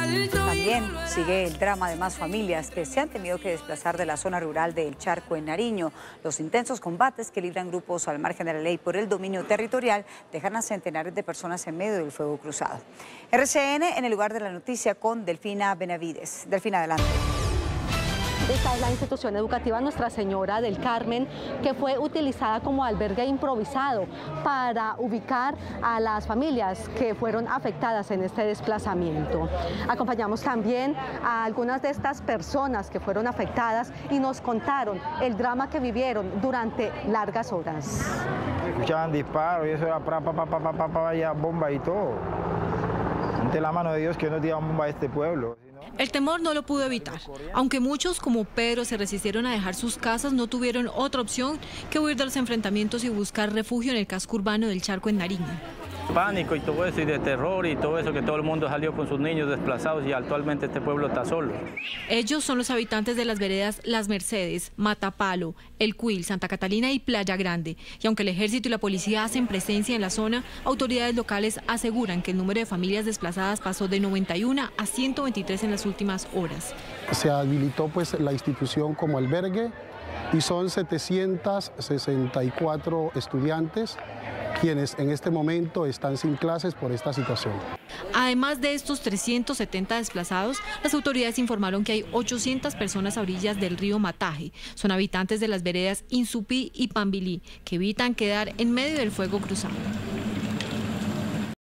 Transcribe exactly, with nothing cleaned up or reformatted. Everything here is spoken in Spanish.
También sigue el drama de más familias que se han tenido que desplazar de la zona rural del Charco en Nariño. Los intensos combates que libran grupos al margen de la ley por el dominio territorial dejan a centenares de personas en medio del fuego cruzado. R C N en el lugar de la noticia con Delfina Benavides. Delfina, adelante. Esta es la institución educativa Nuestra Señora del Carmen, que fue utilizada como albergue improvisado para ubicar a las familias que fueron afectadas en este desplazamiento. Acompañamos también a algunas de estas personas que fueron afectadas y nos contaron el drama que vivieron durante largas horas. Escuchaban disparos y eso era pa, pa, pa, pa, pa, pa, pa, ya bomba y todo. Ante la mano de Dios que no tira bomba a este pueblo. El temor no lo pudo evitar. Aunque muchos, como Pedro, se resistieron a dejar sus casas, no tuvieron otra opción que huir de los enfrentamientos y buscar refugio en el casco urbano del Charco en Nariño. Pánico y todo eso, y de terror y todo eso, que todo el mundo salió con sus niños desplazados y actualmente este pueblo está solo. Ellos son los habitantes de las veredas Las Mercedes, Matapalo, El Cuil, Santa Catalina y Playa Grande. Y aunque el ejército y la policía hacen presencia en la zona, autoridades locales aseguran que el número de familias desplazadas pasó de noventa y uno a ciento veintitrés en las últimas horas. Se habilitó pues la institución como albergue y son setecientos sesenta y cuatro estudiantes quienes en este momento están sin clases por esta situación. Además de estos trescientos setenta desplazados, las autoridades informaron que hay ochocientas personas a orillas del río Mataje. Son habitantes de las veredas Insupí y Pambilí, que evitan quedar en medio del fuego cruzado.